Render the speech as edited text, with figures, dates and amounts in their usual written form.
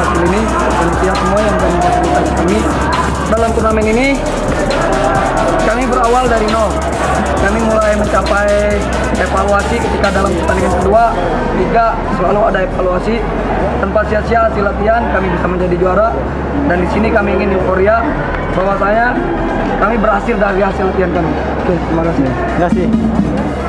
hasil ini, dan pihak semua yang telah memfasilitasi kami dalam turnamen ini. Kami berawal dari nol. Kami mulai mencapai evaluasi ketika dalam pertandingan kedua, tiga selalu ada evaluasi. Tanpa sia-sia hasil latihan, kami bisa menjadi juara. Dan di sini kami ingin euforia bahwasanya kami berhasil dari hasil latihan kami. Oke, terima kasih. Terima kasih.